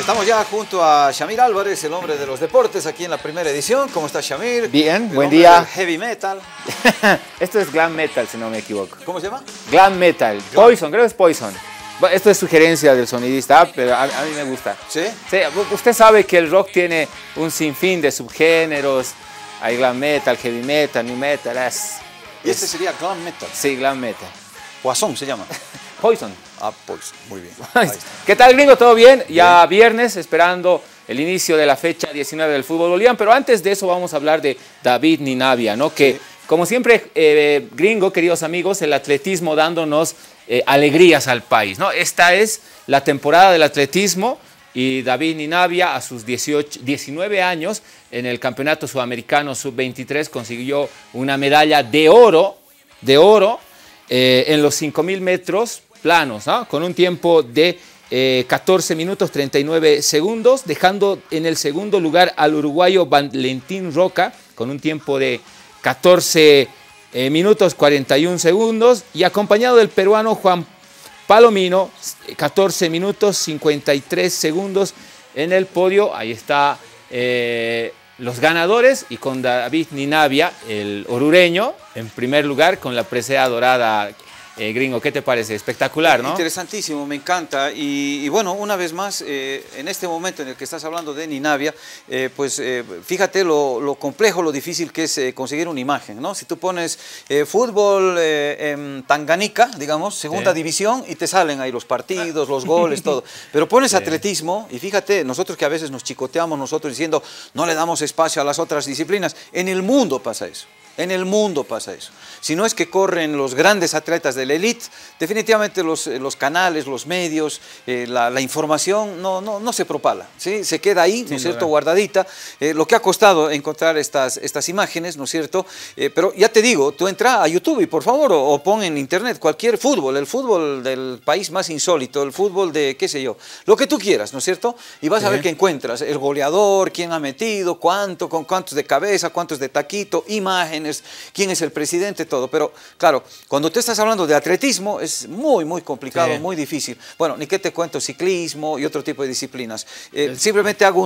Estamos ya junto a Shamir Álvarez, el hombre de los deportes, aquí en la primera edición. ¿Cómo está Shamir? Bien, buen día. Heavy metal. Esto es glam metal, si no me equivoco. ¿Cómo se llama? Glam metal. Poison, creo que es Poison. Bueno, esto es sugerencia del sonidista, pero a mí me gusta. ¿Sí? Sí, usted sabe que el rock tiene un sinfín de subgéneros. Hay glam metal, heavy metal, new metal. Y este sería glam metal. Sí, glam metal. Poison se llama. Poison. Ah, Poison. Muy bien. ¿Qué tal, gringo? ¿Todo bien? Ya viernes, esperando el inicio de la fecha 19 del fútbol boliviano. Pero antes de eso vamos a hablar de David Ninavia, ¿no? Que, como siempre, gringo, queridos amigos, el atletismo dándonos alegrías al país, ¿no? Esta es la temporada del atletismo y David Ninavia, a sus 19 años, en el Campeonato Sudamericano Sub-23, consiguió una medalla de oro en los 5.000 metros planos, ¿no? Con un tiempo de 14 minutos 39 segundos, dejando en el segundo lugar al uruguayo Valentín Roca, con un tiempo de 14 minutos 41 segundos, y acompañado del peruano Juan Palomino, 14 minutos 53 segundos en el podio. Ahí está los ganadores, y con David Ninavia, el orureño, en primer lugar, con la presea dorada. Gringo, ¿qué te parece? Espectacular, ¿no? Interesantísimo, me encanta. Y bueno, una vez más, en este momento en el que estás hablando de Ninavia, fíjate lo complejo, lo difícil que es conseguir una imagen, ¿no? Si tú pones fútbol en Tanganica, digamos, segunda división, y te salen ahí los partidos, los goles, todo. Pero pones atletismo, y fíjate, nosotros que a veces nos chicoteamos nosotros diciendo no le damos espacio a las otras disciplinas, en el mundo pasa eso. En el mundo pasa eso. Si no es que corren los grandes atletas de la élite, definitivamente los canales, los medios, la información no se propala, ¿sí? Se queda ahí, ¿no es cierto?, guardadita. Lo que ha costado encontrar estas imágenes, ¿no es cierto? Pero ya te digo, tú entra a YouTube y por favor, o pon en internet cualquier fútbol, el fútbol del país más insólito, el fútbol de, qué sé yo, lo que tú quieras, ¿no es cierto? Y vas a ver que encuentras el goleador, quién ha metido, cuánto, con cuántos de cabeza, cuántos de taquito, imágenes, quién es el presidente, todo. Pero claro, cuando tú estás hablando de atletismo es muy complicado, muy difícil. Bueno, ni qué te cuento, ciclismo y otro tipo de disciplinas. Simplemente hago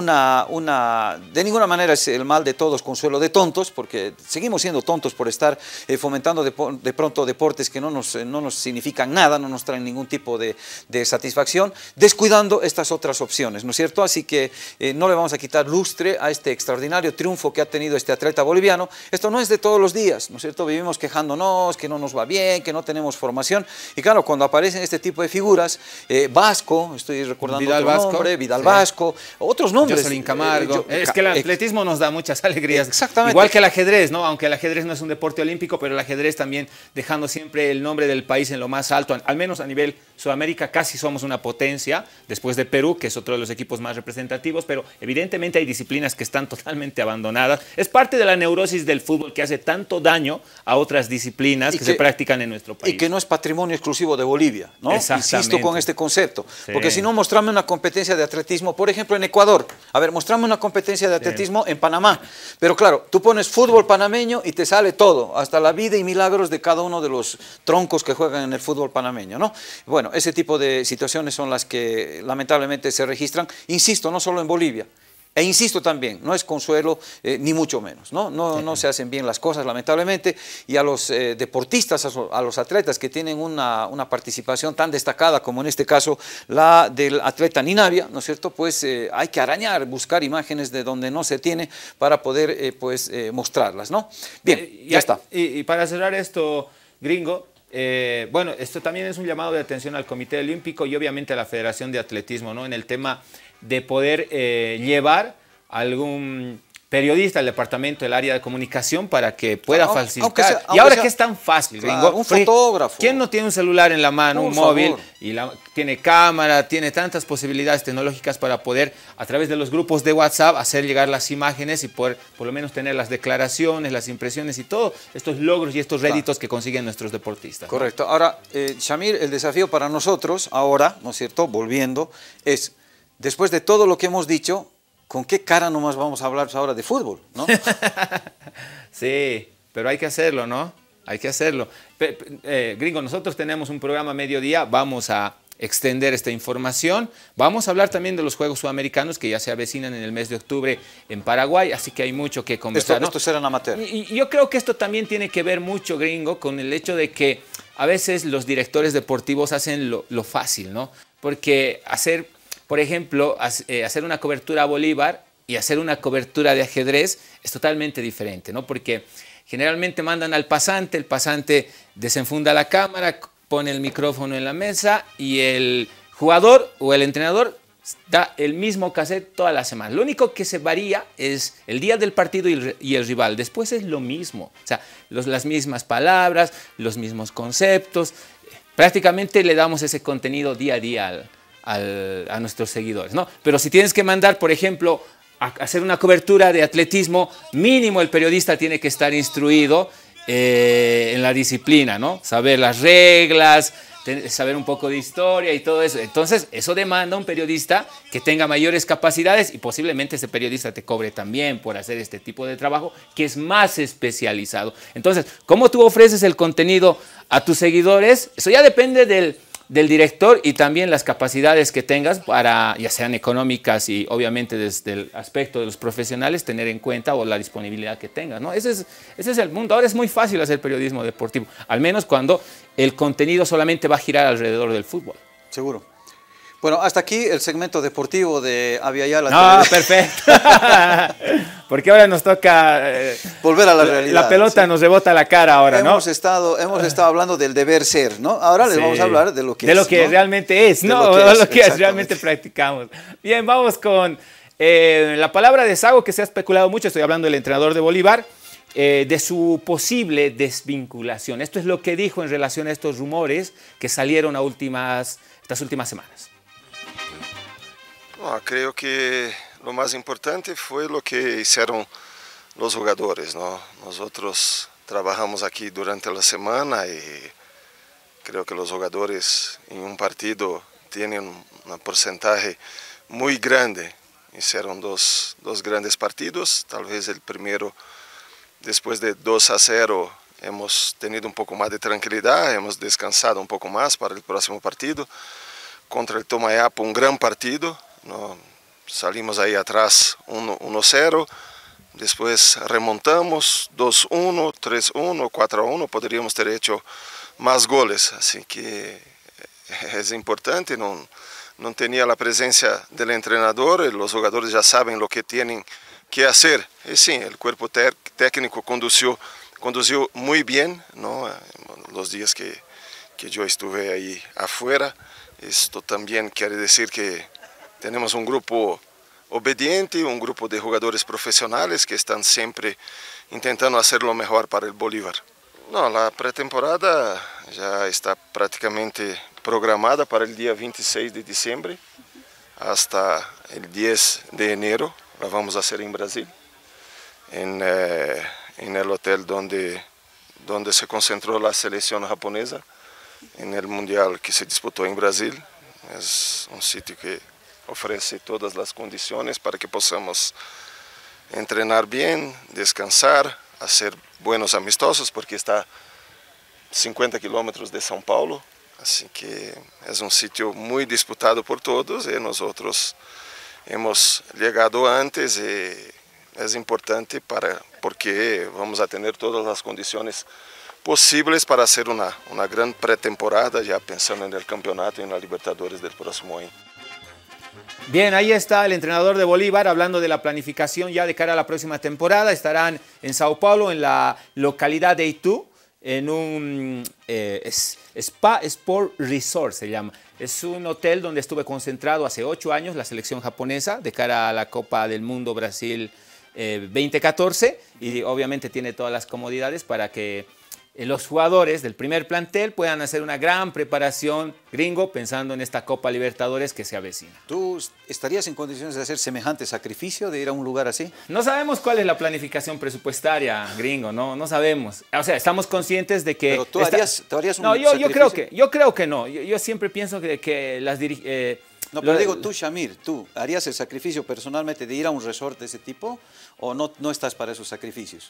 de ninguna manera es el mal de todos consuelo de tontos, porque seguimos siendo tontos por estar fomentando de pronto deportes que no nos significan nada, no nos traen ningún tipo de satisfacción, descuidando estas otras opciones, ¿no es cierto? Así que no le vamos a quitar lustre a este extraordinario triunfo que ha tenido este atleta boliviano. Esto no es de todos los días, ¿no es cierto? Vivimos quejándonos que no nos va bien, que no tenemos formación, y claro, cuando aparecen este tipo de figuras, Vasco, estoy recordando otro nombre, Vidal Vasco, otros nombres. Jocelyn Camargo. Es que el atletismo nos da muchas alegrías. Exactamente. Igual que el ajedrez, ¿no? Aunque el ajedrez no es un deporte olímpico, pero el ajedrez también dejando siempre el nombre del país en lo más alto, al menos a nivel Sudamérica. Casi somos una potencia, después de Perú, que es otro de los equipos más representativos, pero evidentemente hay disciplinas que están totalmente abandonadas. Es parte de la neurosis del fútbol que hace tanto daño a otras disciplinas que se practican en nuestro país. Y que no es patrimonio exclusivo de Bolivia, ¿no? Exactamente. Insisto con este concepto. Porque si no, mostrame una competencia de atletismo, por ejemplo, en Ecuador. A ver, mostrame una competencia de atletismo en Panamá. Pero claro, tú pones fútbol panameño y te sale todo, hasta la vida y milagros de cada uno de los troncos que juegan en el fútbol panameño, ¿no? Bueno, ese tipo de situaciones son las que lamentablemente se registran, insisto, no solo en Bolivia. E insisto también, no es consuelo ni mucho menos, ¿no? No se hacen bien las cosas, lamentablemente, y a los deportistas, a los atletas que tienen una participación tan destacada como en este caso la del atleta Ninavia, ¿no es cierto? Pues hay que arañar, buscar imágenes de donde no se tiene para poder mostrarlas, ¿no? Bien, ya está. Y para cerrar esto, gringo, bueno, esto también es un llamado de atención al Comité Olímpico y obviamente a la Federación de Atletismo, ¿no? En el tema de poder llevar a algún periodista del departamento del área de comunicación para que pueda facilitar. Y ahora que es tan fácil, gringo, un fotógrafo. ¿Quién no tiene un celular en la mano, un móvil, y tiene cámara, tiene tantas posibilidades tecnológicas para poder, a través de los grupos de WhatsApp, hacer llegar las imágenes y poder, por lo menos, tener las declaraciones, las impresiones y todos estos logros y estos réditos que consiguen nuestros deportistas? Correcto. ¿No? Ahora, Shamir, el desafío para nosotros, ahora, ¿no es cierto?, volviendo, es, después de todo lo que hemos dicho, ¿con qué cara nomás vamos a hablar ahora de fútbol, no? Sí, pero hay que hacerlo, ¿no? Hay que hacerlo. Gringo, nosotros tenemos un programa a mediodía, vamos a extender esta información. Vamos a hablar también de los Juegos Sudamericanos que ya se avecinan en el mes de octubre en Paraguay, así que hay mucho que conversar. Esto serán amateur. Y yo creo que esto también tiene que ver mucho, gringo, con el hecho de que a veces los directores deportivos hacen lo fácil, ¿no? Porque hacer, por ejemplo, hacer una cobertura a Bolívar y hacer una cobertura de ajedrez es totalmente diferente, ¿no? Porque generalmente mandan al pasante, el pasante desenfunda la cámara, pone el micrófono en la mesa y el jugador o el entrenador da el mismo cassette toda la semana. Lo único que se varía es el día del partido y el rival. Después es lo mismo. O sea, las mismas palabras, los mismos conceptos. Prácticamente le damos ese contenido día a día a nuestros seguidores, ¿no? Pero si tienes que mandar, por ejemplo, a hacer una cobertura de atletismo, mínimo el periodista tiene que estar instruido en la disciplina, ¿no? Saber las reglas, saber un poco de historia y todo eso. Entonces, eso demanda un periodista que tenga mayores capacidades y posiblemente ese periodista te cobre también por hacer este tipo de trabajo que es más especializado. Entonces, ¿cómo tú ofreces el contenido a tus seguidores? Eso ya depende del director y también las capacidades que tengas para, ya sean económicas y obviamente desde el aspecto de los profesionales, tener en cuenta o la disponibilidad que tengas, ¿no? Ese es el mundo. Ahora es muy fácil hacer periodismo deportivo, al menos cuando el contenido solamente va a girar alrededor del fútbol. Seguro. Bueno, hasta aquí el segmento deportivo de Aviala. Ah, perfecto. Porque ahora nos toca volver a la realidad. La pelota sí nos rebota la cara ahora, ¿no? Hemos estado hablando del deber ser, ¿no? Ahora les vamos a hablar de lo que es. De lo que realmente es, ¿no? De lo que realmente practicamos. Bien, vamos con la palabra de Sago, que se ha especulado mucho. Estoy hablando del entrenador de Bolívar, de su posible desvinculación. Esto es lo que dijo en relación a estos rumores que salieron estas últimas semanas. No, creo que lo más importante fue lo que hicieron los jugadores, ¿no? Nosotros trabajamos aquí durante la semana y creo que los jugadores en un partido tienen un porcentaje muy grande. Hicieron dos grandes partidos, tal vez el primero después de 2-0 hemos tenido un poco más de tranquilidad, hemos descansado un poco más para el próximo partido. Contra el Tomayapo, un gran partido. No, salimos ahí atrás 1-0, después remontamos 2-1, 3-1, 4-1, podríamos ter hecho más goles, así que es importante, no tenía la presencia del entrenador, los jugadores ya saben lo que tienen que hacer, y sí, el cuerpo técnico condució muy bien, ¿no? Los días que yo estuve ahí afuera. Esto también quiere decir que tenemos un grupo obediente, un grupo de jugadores profesionales que están siempre intentando hacer lo mejor para el Bolívar. No, la pretemporada ya está prácticamente programada para el día 26 de diciembre hasta el 10 de enero. La vamos a hacer en Brasil, en el hotel donde se concentró la selección japonesa en el Mundial que se disputó en Brasil. Es un sitio que ofrece todas las condiciones para que podamos entrenar bien, descansar, hacer buenos amistosos, porque está a 50 kilómetros de São Paulo, así que es un sitio muy disputado por todos y nosotros hemos llegado antes y es importante porque vamos a tener todas las condiciones posibles para hacer una gran pretemporada, ya pensando en el campeonato y en la Libertadores del próximo año. Bien, ahí está el entrenador de Bolívar hablando de la planificación ya de cara a la próxima temporada. Estarán en Sao Paulo, en la localidad de Itu, en un Spa Sport Resort se llama. Es un hotel donde estuve concentrado hace 8 años la selección japonesa de cara a la Copa del Mundo Brasil 2014 y obviamente tiene todas las comodidades para que los jugadores del primer plantel puedan hacer una gran preparación gringo pensando en esta Copa Libertadores que se avecina. ¿Tú estarías en condiciones de hacer semejante sacrificio, de ir a un lugar así? No sabemos cuál es la planificación presupuestaria, gringo, no sabemos. O sea, estamos conscientes de que... Pero tú harías un no, sacrificio. yo creo que no. Yo siempre pienso que las no, pero digo tú, Shamir, ¿tú harías el sacrificio personalmente de ir a un resort de ese tipo o no estás para esos sacrificios?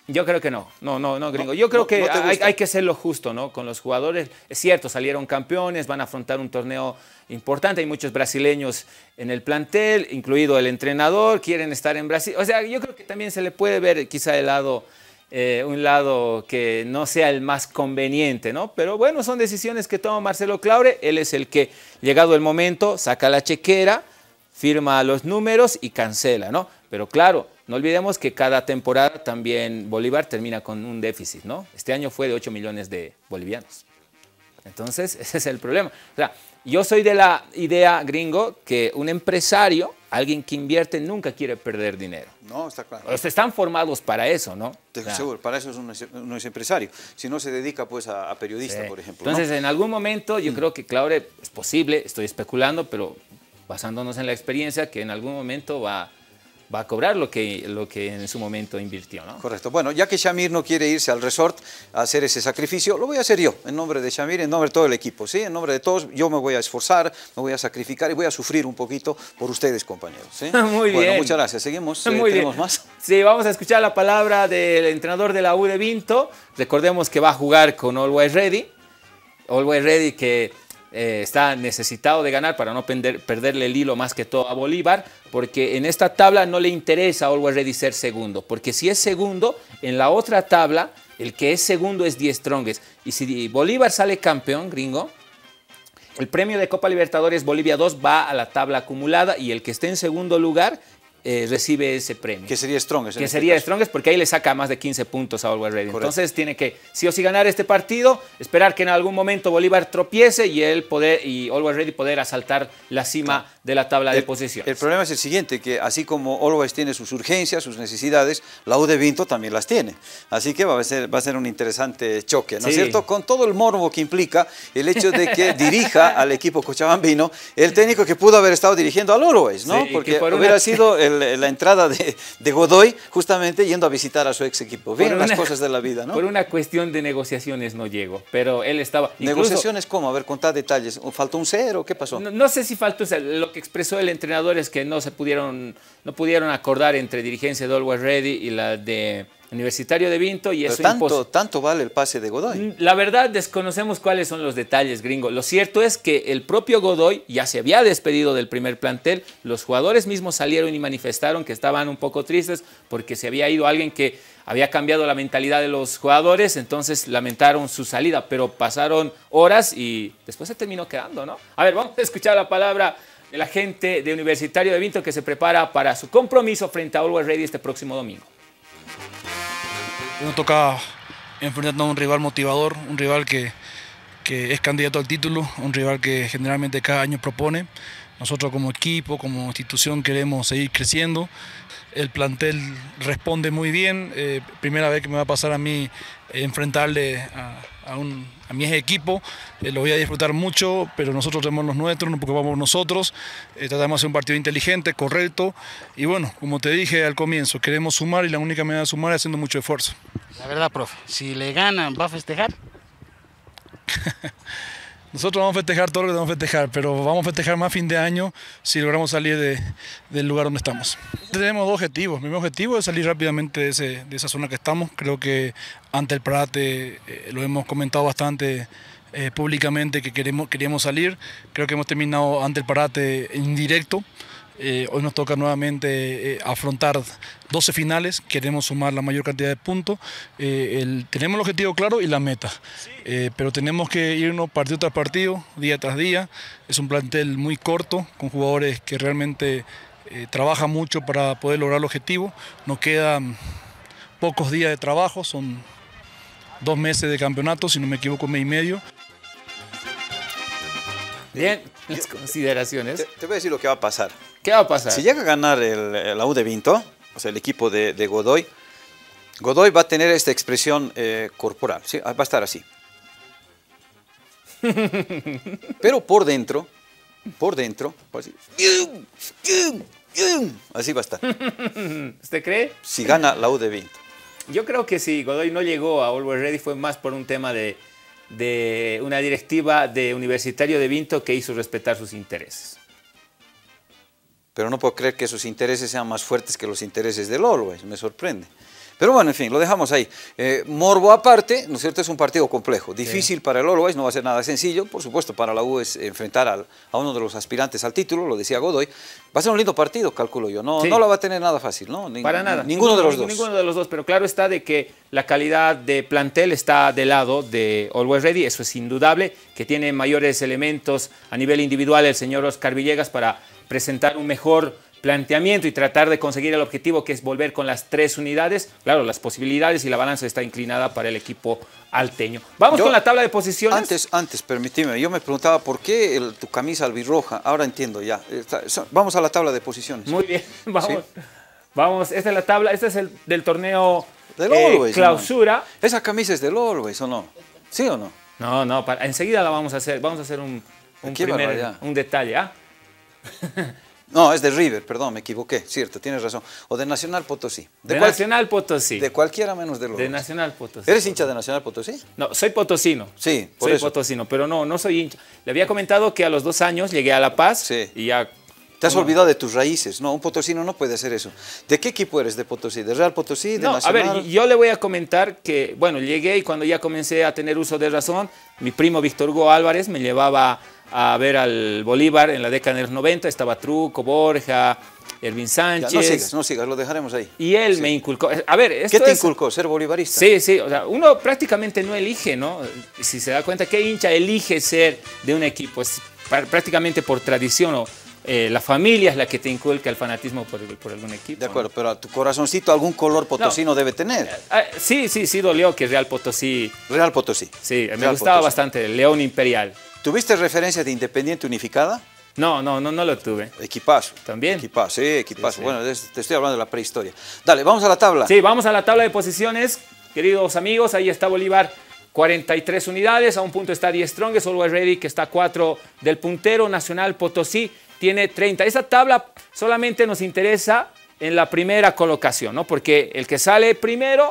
Yo creo que no, gringo. Yo creo que hay que hacerlo justo, ¿no? Con los jugadores. Es cierto, salieron campeones, van a afrontar un torneo importante. Hay muchos brasileños en el plantel, incluido el entrenador, quieren estar en Brasil. O sea, yo creo que también se le puede ver quizá el lado, un lado que no sea el más conveniente, ¿no? Pero bueno, son decisiones que toma Marcelo Claure. Él es el que, llegado el momento, saca la chequera, firma los números y cancela, ¿no? Pero claro, no olvidemos que cada temporada también Bolívar termina con un déficit, ¿no? Este año fue de 8 millones de bolivianos. Entonces, ese es el problema. O sea, yo soy de la idea, gringo, que un empresario, alguien que invierte, nunca quiere perder dinero. No, está claro. O sea, están formados para eso, ¿no? Seguro, para eso no es empresario. Si no se dedica pues a periodista, sí, por ejemplo. Entonces, ¿no? En algún momento yo creo que Claure es posible, estoy especulando, pero basándonos en la experiencia, que en algún momento va a cobrar lo que en su momento invirtió, ¿no? Correcto. Bueno, ya que Shamir no quiere irse al resort a hacer ese sacrificio, lo voy a hacer yo, en nombre de Shamir, en nombre de todo el equipo, ¿sí? En nombre de todos, yo me voy a esforzar, me voy a sacrificar y voy a sufrir un poquito por ustedes, compañeros, ¿sí? Muy bien. Bueno, muchas gracias. Seguimos, ¿tenemos más? Sí, vamos a escuchar la palabra del entrenador de la U de Vinto. Recordemos que va a jugar con Always Ready. Always Ready que está necesitado de ganar para no perderle el hilo más que todo a Bolívar, porque en esta tabla no le interesa a Always Ready ser segundo, porque si es segundo, en la otra tabla, el que es segundo es The Strongest. Y si Bolívar sale campeón, gringo, el premio de Copa Libertadores Bolivia 2 va a la tabla acumulada y el que esté en segundo lugar recibe ese premio. Que sería Strongest. Que sería Strongest porque ahí le saca más de 15 puntos a Always Ready. Correcto. Entonces tiene que sí o sí ganar este partido, esperar que en algún momento Bolívar tropiece y Always Ready poder asaltar la cima de la tabla de posiciones. El problema es el siguiente, que así como Always tiene sus urgencias, sus necesidades, la U de Vinto también las tiene. Así que va a ser un interesante choque, ¿no es cierto? Con todo el morbo que implica el hecho de que dirija al equipo cochabambino el técnico que pudo haber estado dirigiendo al Always, ¿no? Sí, porque hubiera sido la entrada de Godoy justamente yendo a visitar a su ex equipo. Bien, las cosas de la vida, ¿no? Por una cuestión de negociaciones no llegó, pero él estaba... ¿Negociaciones cómo? A ver, contad detalles. ¿Faltó un cero? ¿Qué pasó? No sé si faltó un cero. Lo que expresó el entrenador es que no pudieron acordar entre dirigencia de Always Ready y la de Universitario de Vinto y eso tanto vale el pase de Godoy. La verdad desconocemos cuáles son los detalles, gringo. Lo cierto es que el propio Godoy ya se había despedido del primer plantel. Los jugadores mismos salieron y manifestaron que estaban un poco tristes porque se había ido alguien que había cambiado la mentalidad de los jugadores, entonces lamentaron su salida, pero pasaron horas y después se terminó quedando, ¿no? A ver, vamos a escuchar la palabra de la gente de Universitario de Vinto que se prepara para su compromiso frente a Always Ready este próximo domingo. Nos toca enfrentarnos a un rival motivador, un rival que es candidato al título, un rival que generalmente cada año propone. Nosotros como equipo, como institución queremos seguir creciendo. El plantel responde muy bien. Primera vez que me va a pasar a mí enfrentarle a mi equipo. Lo voy a disfrutar mucho, pero nosotros tenemos los nuestros, no porque vamos nosotros. Tratamos de hacer un partido inteligente, correcto. Y bueno, como te dije al comienzo, queremos sumar y la única manera de sumar es haciendo mucho esfuerzo. La verdad, profe, si le ganan, ¿va a festejar? Nosotros vamos a festejar todo lo que vamos a festejar, pero vamos a festejar más fin de año si logramos salir del lugar donde estamos. Tenemos dos objetivos. Mi primer objetivo es salir rápidamente de esa zona que estamos. Creo que ante el Parate lo hemos comentado bastante públicamente que queríamos salir. Creo que hemos terminado ante el Parate indirecto. Hoy nos toca nuevamente afrontar 12 finales, queremos sumar la mayor cantidad de puntos, tenemos el objetivo claro y la meta, pero tenemos que irnos partido tras partido, día tras día. Es un plantel muy corto, con jugadores que realmente trabajan mucho para poder lograr el objetivo. Nos quedan pocos días de trabajo, son 2 meses de campeonato, si no me equivoco, 1 mes y medio. Bien, las consideraciones. Te voy a decir lo que va a pasar. ¿Qué va a pasar? Si llega a ganar la U de Vinto, o sea, el equipo de Godoy, Godoy va a tener esta expresión corporal, ¿sí? Va a estar así. Pero por dentro, así va a estar. ¿Usted cree? Si gana la U de Vinto. Yo creo que si Godoy no llegó a Always Ready fue más por un tema de una directiva de Universitario de Vinto que hizo respetar sus intereses. Pero no puedo creer que sus intereses sean más fuertes que los intereses del Always, me sorprende. Pero bueno, en fin, lo dejamos ahí. Morbo aparte, ¿no es cierto? Es un partido complejo, difícil para el Always, no va a ser nada sencillo. Por supuesto, para la U es enfrentar a uno de los aspirantes al título, lo decía Godoy. Va a ser un lindo partido, calculo yo. No, no la va a tener nada fácil, ¿no? Para nada. Ninguno de los dos. Ninguno de los dos, pero claro está de que la calidad de plantel está del lado de Always Ready, eso es indudable, que tiene mayores elementos a nivel individual el señor Oscar Villegas para presentar un mejor planteamiento y tratar de conseguir el objetivo, que es volver con las 3 unidades. Claro, las posibilidades y la balanza está inclinada para el equipo alteño. Vamos con la tabla de posiciones. Antes, permíteme, yo me preguntaba por qué tu camisa albirroja. Ahora entiendo ya. Vamos a la tabla de posiciones. Muy bien, vamos. ¿Sí? Vamos, esta es la tabla, este es el del torneo del Always, clausura. ¿No? ¿Esa camisa es del Always o no? ¿Sí o no? No, enseguida la vamos a hacer un detalle, ¿ah? No, es de River, perdón, me equivoqué, cierto, tienes razón. O de Nacional Potosí. Nacional Potosí. De cualquiera menos de los De Nacional Potosí. ¿Eres hincha de Nacional Potosí? No, soy potosino. Sí, soy potosino, pero no soy hincha. Le había comentado que a los 2 años llegué a La Paz y ya... Te has olvidado de tus raíces. No, un potosino no puede hacer eso. ¿De qué equipo eres de Potosí? ¿De Real Potosí? ¿De Nacional? A ver, yo le voy a comentar que, bueno, llegué y cuando ya comencé a tener uso de razón, mi primo Víctor Hugo Álvarez me llevaba a ver al Bolívar en la década de los 90, estaba Truco, Borja, Ervin Sánchez. Ya, no sigas, lo dejaremos ahí. Y él me inculcó. A ver, ¿qué te inculcó? ¿Ser bolivarista? Sí, o sea, uno prácticamente no elige, ¿no? Si se da cuenta, ¿qué hincha elige ser de un equipo? Es prácticamente por tradición la familia es la que te inculca el fanatismo por algún equipo. De acuerdo, ¿no? Pero a tu corazoncito algún color potosino debe tener. Sí dolió que Real Potosí. Real Potosí. Sí, me gustaba bastante el León Imperial. ¿Tuviste referencia de Independiente Unificada? No lo tuve. Equipazo. ¿También? Equipazo, sí, equipazo. Sí. Bueno, te estoy hablando de la prehistoria. Dale, vamos a la tabla. Sí, vamos a la tabla de posiciones, queridos amigos. Ahí está Bolívar, 43 unidades. A un punto está Die Strongest, Always Ready, que está a 4 del puntero. Nacional Potosí tiene 30. Esa tabla solamente nos interesa en la primera colocación, ¿no? Porque el que sale primero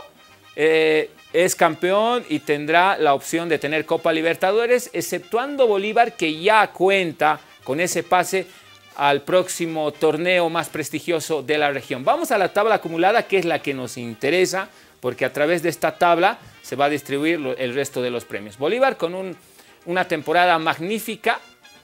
es campeón y tendrá la opción de tener Copa Libertadores, exceptuando Bolívar, que ya cuenta con ese pase al próximo torneo más prestigioso de la región. Vamos a la tabla acumulada, que es la que nos interesa, porque a través de esta tabla se va a distribuir el resto de los premios. Bolívar con una temporada magnífica,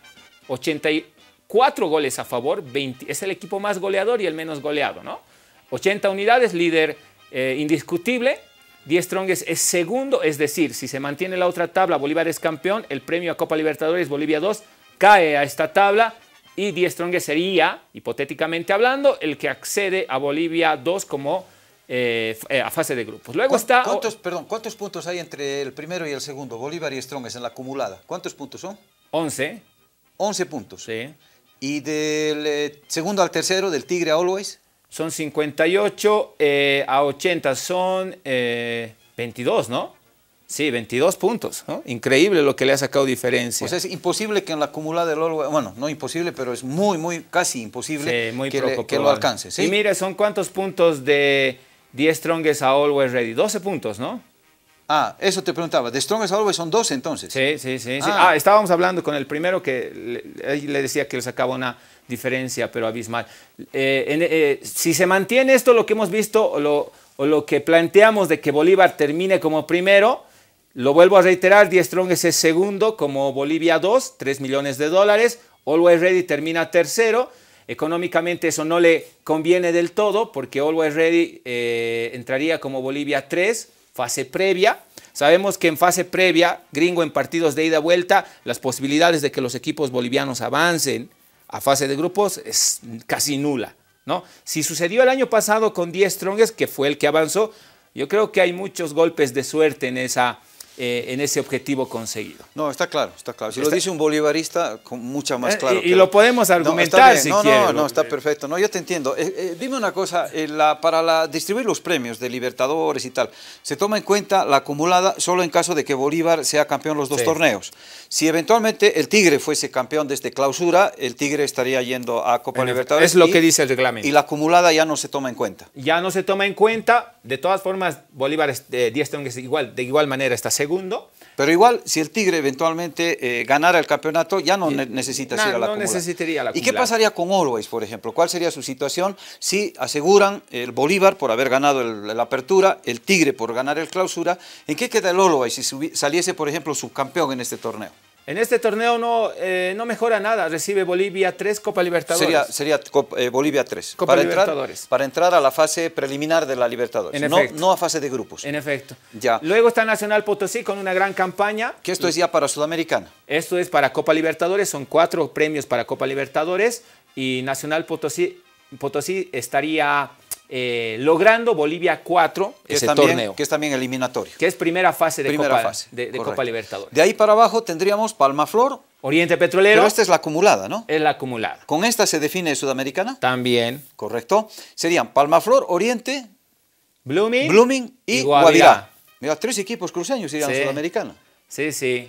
84 goles a favor, 20, es el equipo más goleador y el menos goleado, ¿no? 80 unidades, líder indiscutible. Die Strongest es segundo, es decir, si se mantiene la otra tabla, Bolívar es campeón, el premio a Copa Libertadores Bolivia 2 cae a esta tabla y Die Strongest sería, hipotéticamente hablando, el que accede a Bolivia 2 como a fase de grupos. Luego está... ¿Cuántos puntos hay entre el primero y el segundo, Bolívar y Strongest en la acumulada? ¿Cuántos puntos son? 11. 11 puntos. Sí. ¿Y del segundo al tercero, del Tigre a Always? Son 58 a 80, son 22, ¿no? Sí, 22 puntos, ¿no? Increíble lo que le ha sacado diferencia. O sea, es imposible que en la acumulada del Always, bueno, no imposible, pero es casi imposible que lo alcance. ¿Sí? Y mire, ¿son cuántos puntos de Die Strongest a Always Ready? 12 puntos, ¿no? Ah, eso te preguntaba. ¿De Strongest a Always son 12 entonces? Sí. Estábamos hablando con el primero que le decía que le sacaba una diferencia, pero abismal. Si se mantiene esto, lo que hemos visto, o lo que planteamos de que Bolívar termine como primero, lo vuelvo a reiterar, Die Strongest es segundo como Bolivia 2, 3 millones de dólares. Always Ready termina tercero. Económicamente eso no le conviene del todo, porque Always Ready entraría como Bolivia 3, fase previa. Sabemos que en fase previa, gringo, en partidos de ida-vuelta, las posibilidades de que los equipos bolivianos avancen a fase de grupos es casi nula, ¿no? Si sucedió el año pasado con Die Strongest, que fue el que avanzó, yo creo que hay muchos golpes de suerte en ese objetivo conseguido. No, está claro. Si lo dice un bolivarista, con mucha más claro. Y lo podemos argumentar si quiere. No, está perfecto. No, yo te entiendo. Dime una cosa, para distribuir los premios de Libertadores y tal, se toma en cuenta la acumulada solo en caso de que Bolívar sea campeón los dos torneos. Si eventualmente el Tigre fuese campeón desde clausura, el Tigre estaría yendo a Copa Libertadores. Es lo que dice el reglamento. Y la acumulada ya no se toma en cuenta. Ya no se toma en cuenta. De todas formas, Bolívar Die Strongest de igual manera está segundo. Pero igual, si el Tigre eventualmente ganara el campeonato, ya no necesitas ir a la acumulada. No necesitaría la ¿Y acumulada. qué pasaría con Always, por ejemplo? ¿Cuál sería su situación si aseguran el Bolívar por haber ganado la apertura, el Tigre por ganar el clausura? ¿En qué queda el Always si saliese, por ejemplo, subcampeón en este torneo? En este torneo no mejora nada. Recibe Bolivia 3, Copa Libertadores. Sería Bolivia 3. Copa Libertadores. Para entrar a la fase preliminar de la Libertadores. No a fase de grupos. En efecto. Ya. Luego está Nacional Potosí con una gran campaña. Que esto es ya para Sudamericana. Esto es para Copa Libertadores. Son 4 premios para Copa Libertadores. Y Nacional Potosí estaría logrando Bolivia 4 ese torneo. Que es también eliminatorio. Que es primera fase de Copa Libertadores. De ahí para abajo tendríamos Palmaflor. Oriente Petrolero. Pero esta es la acumulada, ¿no? Es la acumulada. ¿Con esta se define Sudamericana? También. Correcto. Serían Palmaflor, Oriente, Blooming y Guavirá. Mira, 3 equipos cruceños irían a Sudamericana. Sí.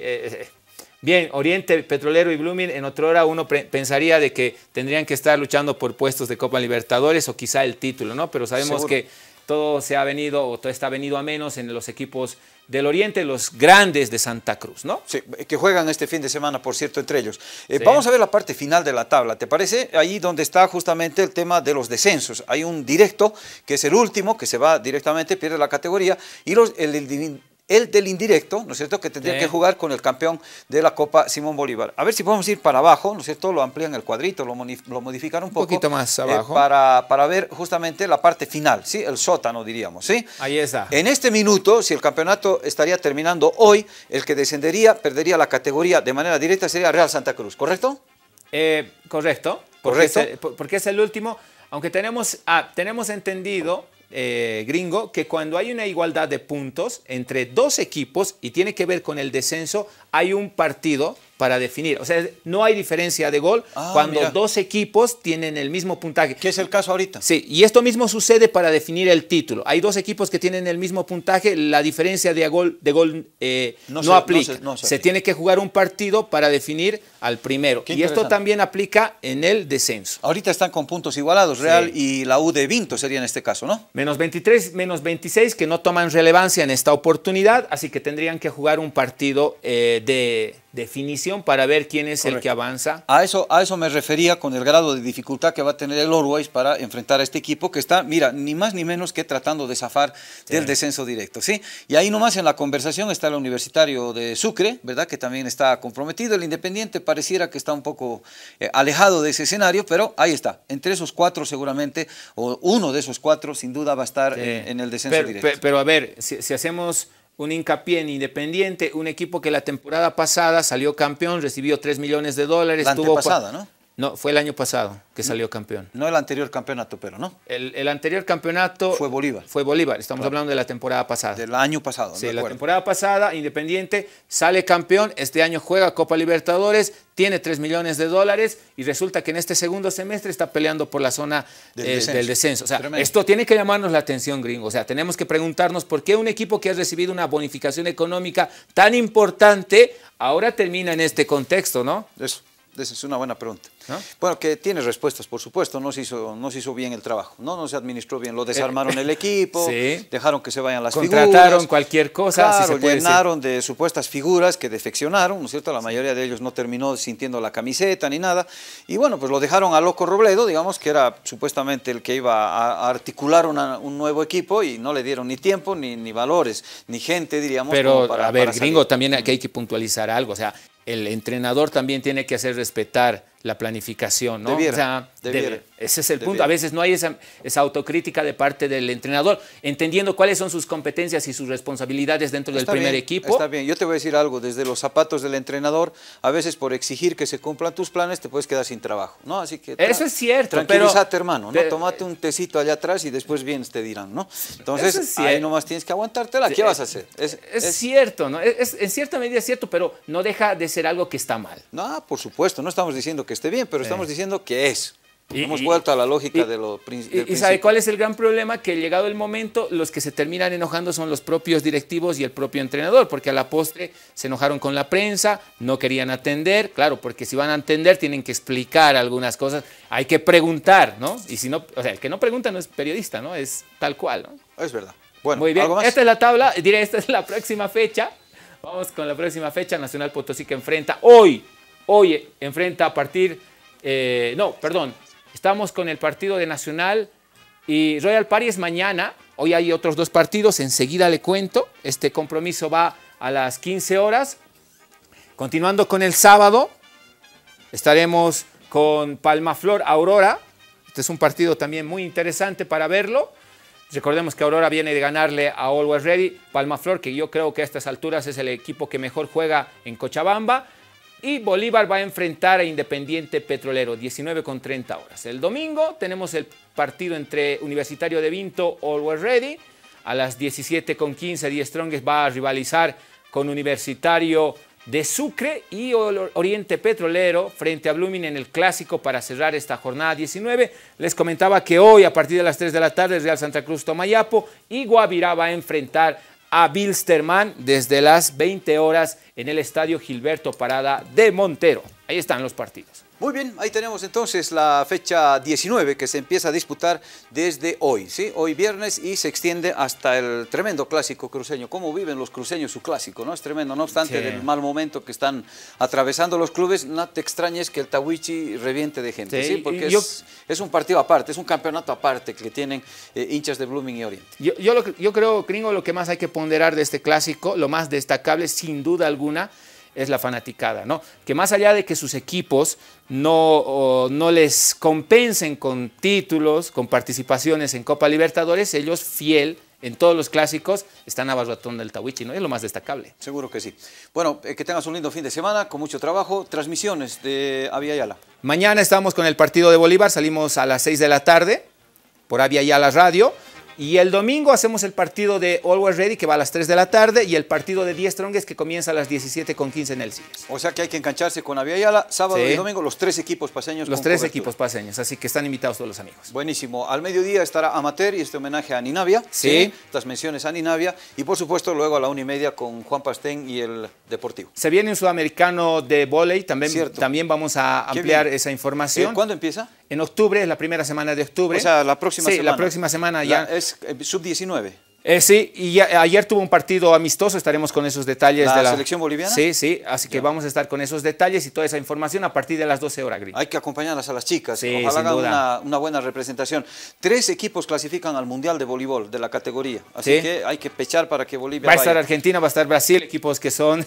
Bien, Oriente Petrolero y Blooming, en otra hora uno pensaría de que tendrían que estar luchando por puestos de Copa Libertadores o quizá el título, ¿no? Pero sabemos que todo está venido a menos en los equipos del Oriente, los grandes de Santa Cruz, ¿no? Sí, que juegan este fin de semana, por cierto, entre ellos. Vamos a ver la parte final de la tabla, ¿te parece? Ahí donde está justamente el tema de los descensos. Hay un directo, que es el último, que se va directamente, pierde la categoría, y el del indirecto, ¿no es cierto?, que tendría que jugar con el campeón de la Copa Simón Bolívar. A ver si podemos ir para abajo, ¿no es cierto?, lo amplían el cuadrito, lo modifican un poco. Un poquito más abajo. Para ver justamente la parte final, ¿sí? El sótano, diríamos, ¿sí? Ahí está. En este minuto, si el campeonato estaría terminando hoy, el que descendería, perdería la categoría de manera directa, sería Real Santa Cruz, ¿correcto? Correcto. Porque es el último, aunque tenemos entendido, gringo, que cuando hay una igualdad de puntos entre 2 equipos y tiene que ver con el descenso, hay un partido para definir. O sea, no hay diferencia de gol cuando 2 equipos tienen el mismo puntaje. ¿Qué es el caso ahorita? Sí, y esto mismo sucede para definir el título. Hay 2 equipos que tienen el mismo puntaje, la diferencia de gol no aplica. Se tiene que jugar un partido para definir al primero. Y esto también aplica en el descenso. Ahorita están con puntos igualados, Real y la U de Vinto sería en este caso, ¿no? Menos 23, menos 26 que no toman relevancia en esta oportunidad, así que tendrían que jugar un partido de definición para ver quién es el que avanza. A eso me refería con el grado de dificultad que va a tener el Always para enfrentar a este equipo que está, mira, ni más ni menos que tratando de zafar del descenso directo, ¿sí? Y ahí nomás en la conversación está el Universitario de Sucre, ¿verdad? Que también está comprometido. El Independiente pareciera que está un poco alejado de ese escenario, pero ahí está. Entre esos 4 seguramente, o uno de esos 4 sin duda va a estar en el descenso directo. Pero a ver, si hacemos un hincapié en Independiente, un equipo que la temporada pasada salió campeón, recibió $3 millones. La antepasada, ¿no? No, fue el año pasado que salió campeón. No el anterior campeonato, pero ¿no? El anterior campeonato fue Bolívar. Fue Bolívar, estamos hablando de la temporada pasada. Del año pasado, sí, la temporada pasada, Independiente sale campeón, este año juega Copa Libertadores, tiene $3 millones y resulta que en este segundo semestre está peleando por la zona del descenso. O sea, esto tiene que llamarnos la atención, gringo. O sea, tenemos que preguntarnos por qué un equipo que ha recibido una bonificación económica tan importante ahora termina en este contexto, ¿no? Esa es una buena pregunta. ¿No? Bueno, que tiene respuestas, por supuesto. No se hizo bien el trabajo, no se administró bien. Lo desarmaron el equipo, dejaron que se vayan las figuras. Contrataron cualquier cosa. Claro, si se puede llenaron de supuestas figuras que defeccionaron, ¿no es cierto? La mayoría de ellos no terminó sintiendo la camiseta ni nada. Y bueno, pues lo dejaron a Loco Robledo, digamos, que era supuestamente el que iba a articular un nuevo equipo y no le dieron ni tiempo, ni valores, ni gente, diríamos. Pero, a ver, gringo, también aquí hay que puntualizar algo. O sea, el entrenador también tiene que hacer respetar la planificación, ¿no? Debiera. Ese es el punto. A veces no hay esa autocrítica de parte del entrenador, entendiendo cuáles son sus competencias y sus responsabilidades dentro del primer equipo. Está bien, yo te voy a decir algo, desde los zapatos del entrenador, a veces por exigir que se cumplan tus planes te puedes quedar sin trabajo, ¿no? Así que eso es cierto, tranquilízate, hermano, ¿no? Tómate un tecito allá atrás y después vienes, te dirán, ¿no? Entonces, ahí nomás tienes que aguantártela. ¿Qué vas a hacer? Es cierto, ¿no? En cierta medida es cierto, pero no deja de ser algo que está mal. No, por supuesto, no estamos diciendo que esté bien, pero estamos diciendo que es. Hemos vuelto a la lógica de lo principal. ¿Y sabe cuál es el gran problema? Que llegado el momento, los que se terminan enojando son los propios directivos y el propio entrenador, porque a la postre se enojaron con la prensa, no querían atender, claro, porque si van a atender tienen que explicar algunas cosas, hay que preguntar, ¿no? Y si no, o sea, el que no pregunta no es periodista, ¿no? Es tal cual, ¿no? Es verdad. Bueno, muy bien, ¿algo más? Esta es la tabla, diré, esta es la próxima fecha. Vamos con la próxima fecha. Nacional Potosí que enfrenta hoy enfrenta a partir, estamos con el partido de Nacional y Royal Party es mañana. Hoy hay otros 2 partidos, enseguida le cuento. Este compromiso va a las 15 horas. Continuando con el sábado, estaremos con Palmaflor Aurora. Este es un partido también muy interesante para verlo. Recordemos que Aurora viene de ganarle a Always Ready. Palmaflor, que yo creo que a estas alturas es el equipo que mejor juega en Cochabamba. Y Bolívar va a enfrentar a Independiente Petrolero, 19:30 horas. El domingo tenemos el partido entre Universitario de Vinto, Always Ready. A las 17:15, Die Strongest va a rivalizar con Universitario de Sucre y Oriente Petrolero frente a Blooming en el Clásico para cerrar esta jornada 19. Les comentaba que hoy a partir de las 3 de la tarde Real Santa Cruz Tomayapo y Guavirá va a enfrentar a Bilsterman desde las 20 horas en el Estadio Gilberto Parada de Montero. Ahí están los partidos. Muy bien, ahí tenemos entonces la fecha 19 que se empieza a disputar desde hoy, ¿sí? Hoy viernes y se extiende hasta el tremendo clásico cruceño. ¿Cómo viven los cruceños su clásico? ¿No? Es tremendo, no obstante del mal momento que están atravesando los clubes, no te extrañes que el Tahuichi reviente de gente, ¿sí? Porque es un partido aparte, es un campeonato aparte que tienen hinchas de Blooming y Oriente. Yo creo, Gringo, lo que más hay que ponderar de este clásico, lo más destacable sin duda alguna, es la fanaticada, ¿no? Que más allá de que sus equipos no les compensen con títulos, con participaciones en Copa Libertadores, ellos fiel en todos los clásicos están abarrotando el Tahuichi, ¿no? Es lo más destacable. Seguro que sí. Bueno, que tengas un lindo fin de semana, con mucho trabajo. Transmisiones de Avia Yala. Mañana estamos con el partido de Bolívar, salimos a las 6 de la tarde por Avia Yala Radio. Y el domingo hacemos el partido de Always Ready, que va a las 3 de la tarde, y el partido de Die Strongest, que comienza a las 17:15 en el CIES. O sea que hay que engancharse con Avia Yala, sábado y domingo, los 3 equipos paseños. Los 3 equipos paseños, así que están invitados todos los amigos. Buenísimo. Al mediodía estará Amateur y este homenaje a Ninavia. Sí. Estas menciones a Ninavia. Y por supuesto luego a la 1:30 con Juan Pastén y el Deportivo. Se viene un sudamericano de vóley, también vamos a ampliar esa información. ¿Cuándo empieza? En octubre, es la primera semana de octubre. O sea, la próxima semana. Sí, la próxima semana ya. Es sub-19. Sí, y ayer tuvo un partido amistoso, estaremos con esos detalles. ¿La de la selección boliviana? Sí, así que vamos a estar con esos detalles y toda esa información a partir de las 12 horas, Gris. Hay que acompañarlas a las chicas, sí, ojalá hagan una buena representación. 3 equipos clasifican al Mundial de Voleibol de la categoría, así que hay que pechar para que Bolivia vaya. Va a estar Argentina, va a estar Brasil, equipos que son...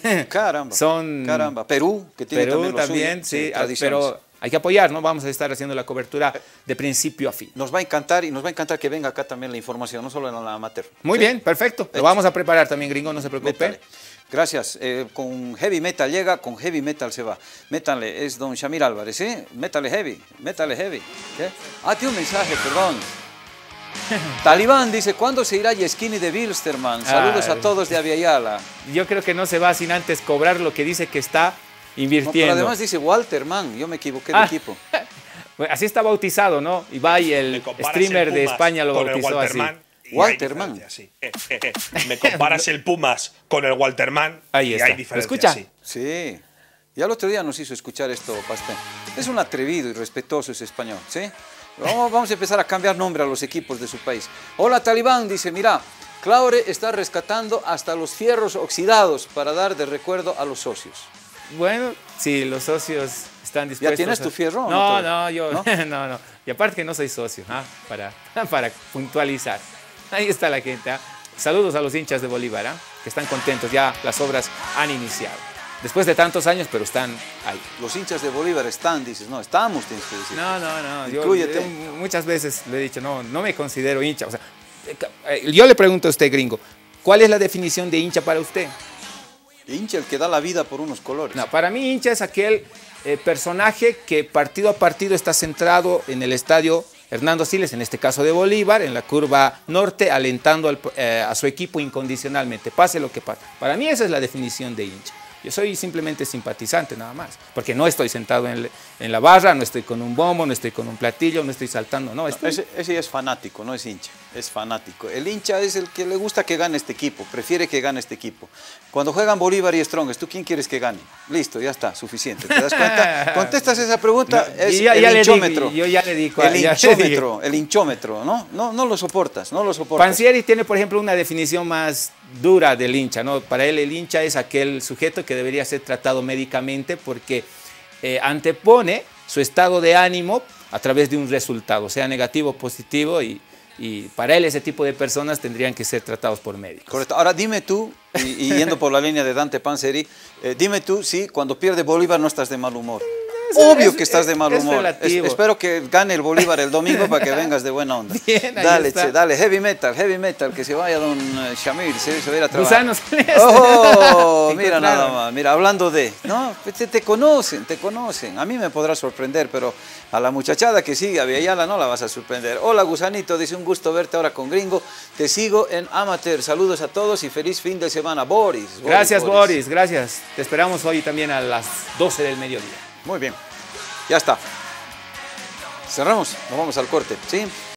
Caramba. Perú, que tiene también lo suyo, pero... Hay que apoyar, ¿no? Vamos a estar haciendo la cobertura de principio a fin. Nos va a encantar y nos va a encantar que venga acá también la información, no solo en la amateur. Muy bien, perfecto. Lo vamos a preparar también, Gringo, no se preocupe. Métale. Gracias. Con heavy metal llega, con heavy metal se va. Métale, es don Shamir Álvarez, ¿sí? Métale heavy. ¿Qué? Tiene un mensaje, perdón. Talibán dice, ¿cuándo se irá Yeskini de Bilsterman? Saludos a todos de Avia Yala. Yo creo que no se va sin antes cobrar lo que dice que está invirtiendo. No, pero además dice Walterman, yo me equivoqué de equipo. Así está bautizado, ¿no? Ibai, el streamer de España, lo bautizó así. Walterman. Me comparas el Pumas con el Walterman. Ahí está. Y hay diferencia. ¿Escucha? Sí. Ya el otro día nos hizo escuchar esto, Pastén. Es un atrevido y respetuoso ese español, ¿sí? Vamos a empezar a cambiar nombre a los equipos de su país. Hola, Talibán, dice, mira, Claure está rescatando hasta los fierros oxidados para dar de recuerdo a los socios. Bueno, sí, los socios están dispuestos. ¿Ya tienes tu fierro? No, yo no. Y aparte que no soy socio, para puntualizar. Ahí está la gente. Saludos a los hinchas de Bolívar, que están contentos, ya las obras han iniciado. Después de tantos años, pero están ahí. Los hinchas de Bolívar están, dices, no, estamos, tienes que decir. No. Inclúyete. Yo muchas veces le he dicho, no me considero hincha. O sea, yo le pregunto a usted, Gringo, ¿cuál es la definición de hincha para usted? Hincha, el que da la vida por unos colores. No, para mí hincha es aquel personaje que partido a partido está centrado en el estadio Hernando Siles, en este caso de Bolívar, en la curva norte, alentando a su equipo incondicionalmente, pase lo que pase. Para mí esa es la definición de hincha. Yo soy simplemente simpatizante nada más, porque no estoy sentado en la barra, no estoy con un bombo, no estoy con un platillo, no estoy saltando, no. Ese ya es fanático, no es hincha, es fanático. El hincha es el que le gusta que gane este equipo, prefiere que gane este equipo. Cuando juegan Bolívar y Strongest, ¿tú quién quieres que gane? Listo, ya está, suficiente. ¿Te das cuenta? Contestas esa pregunta, es el hinchómetro. Yo ya le digo. El hinchómetro, ¿no? No lo soportas, Pansieri tiene, por ejemplo, una definición más dura del hincha, ¿no? Para él el hincha es aquel sujeto que debería ser tratado médicamente porque antepone su estado de ánimo a través de un resultado, sea negativo o positivo, y para él ese tipo de personas tendrían que ser tratados por médicos. Correcto. Ahora dime tú, y yendo por la línea de Dante Panzeri, dime tú si cuando pierde Bolívar no estás de mal humor. Obvio que estás de mal humor. Espero que gane el Bolívar el domingo para que vengas de buena onda. Bien, dale, che, dale, heavy metal, que se vaya don Shamir, se va a ir a trabajar. Gusanos. Oh, mira nada más, mira, hablando de, no, te conocen. A mí me podrá sorprender, pero a la muchachada que sigue a Villayala no la vas a sorprender. Hola, Gusanito, dice un gusto verte ahora con Gringo. Te sigo en Amateur. Saludos a todos y feliz fin de semana. Boris. Gracias, Boris, gracias. Te esperamos hoy también a las 12 del mediodía. Muy bien, ya está. Cerramos, nos vamos al corte, ¿sí?